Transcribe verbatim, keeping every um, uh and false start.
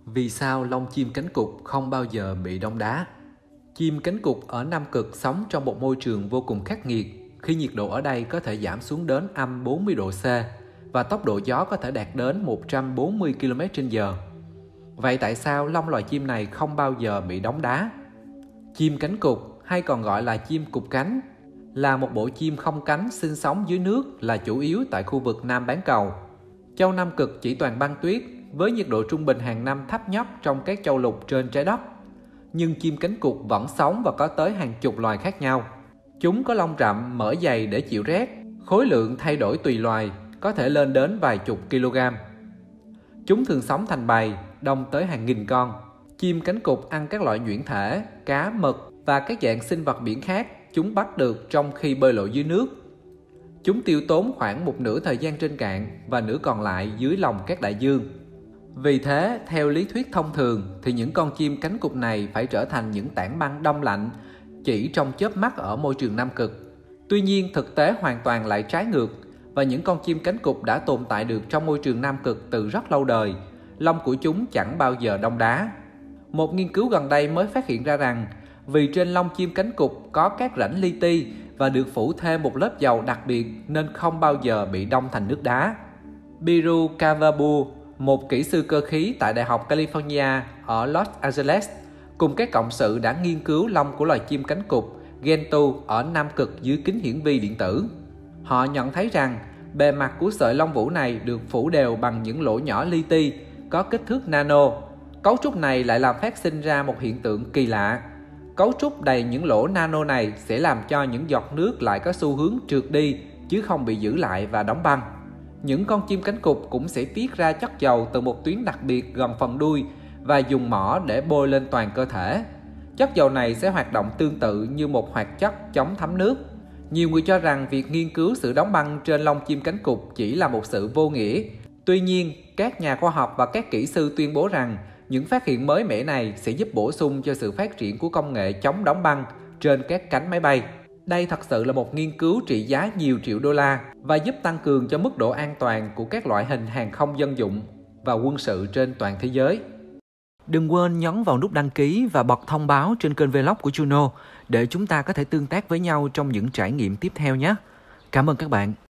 Vì sao lông chim cánh cụt không bao giờ bị đông đá? Chim cánh cụt ở Nam Cực sống trong một môi trường vô cùng khắc nghiệt, khi nhiệt độ ở đây có thể giảm xuống đến âm bốn mươi độ C và tốc độ gió có thể đạt đến một trăm bốn mươi ki lô mét trên giờ. Vậy tại sao lông loài chim này không bao giờ bị đóng đá? Chim cánh cụt hay còn gọi là chim cụt cánh là một bộ chim không cánh sinh sống dưới nước, là chủ yếu tại khu vực Nam bán cầu. Châu Nam Cực chỉ toàn băng tuyết với nhiệt độ trung bình hàng năm thấp nhất trong các châu lục trên trái đất. Nhưng chim cánh cụt vẫn sống và có tới hàng chục loài khác nhau. Chúng có lông rậm, mỡ dày để chịu rét, khối lượng thay đổi tùy loài, có thể lên đến vài chục kg. Chúng thường sống thành bầy, đông tới hàng nghìn con. Chim cánh cụt ăn các loại nhuyễn thể, cá, mực và các dạng sinh vật biển khác chúng bắt được trong khi bơi lội dưới nước. Chúng tiêu tốn khoảng một nửa thời gian trên cạn và nửa còn lại dưới lòng các đại dương. Vì thế, theo lý thuyết thông thường thì những con chim cánh cụt này phải trở thành những tảng băng đông lạnh chỉ trong chớp mắt ở môi trường Nam Cực. Tuy nhiên, thực tế hoàn toàn lại trái ngược và những con chim cánh cụt đã tồn tại được trong môi trường Nam Cực từ rất lâu đời. Lông của chúng chẳng bao giờ đông đá. Một nghiên cứu gần đây mới phát hiện ra rằng vì trên lông chim cánh cụt có các rãnh li ti và được phủ thêm một lớp dầu đặc biệt nên không bao giờ bị đông thành nước đá. Biru Kavabu, một kỹ sư cơ khí tại Đại học California ở Los Angeles, cùng các cộng sự đã nghiên cứu lông của loài chim cánh cụt Gentoo ở Nam Cực dưới kính hiển vi điện tử. Họ nhận thấy rằng bề mặt của sợi lông vũ này được phủ đều bằng những lỗ nhỏ li ti có kích thước nano. Cấu trúc này lại làm phát sinh ra một hiện tượng kỳ lạ. Cấu trúc đầy những lỗ nano này sẽ làm cho những giọt nước lại có xu hướng trượt đi chứ không bị giữ lại và đóng băng. Những con chim cánh cụt cũng sẽ tiết ra chất dầu từ một tuyến đặc biệt gần phần đuôi và dùng mỏ để bôi lên toàn cơ thể. Chất dầu này sẽ hoạt động tương tự như một hoạt chất chống thấm nước. Nhiều người cho rằng việc nghiên cứu sự đóng băng trên lông chim cánh cụt chỉ là một sự vô nghĩa. Tuy nhiên, các nhà khoa học và các kỹ sư tuyên bố rằng những phát hiện mới mẻ này sẽ giúp bổ sung cho sự phát triển của công nghệ chống đóng băng trên các cánh máy bay. Đây thật sự là một nghiên cứu trị giá nhiều triệu đô la và giúp tăng cường cho mức độ an toàn của các loại hình hàng không dân dụng và quân sự trên toàn thế giới. Đừng quên nhấn vào nút đăng ký và bật thông báo trên kênh Vlog của Juno để chúng ta có thể tương tác với nhau trong những trải nghiệm tiếp theo nhé. Cảm ơn các bạn.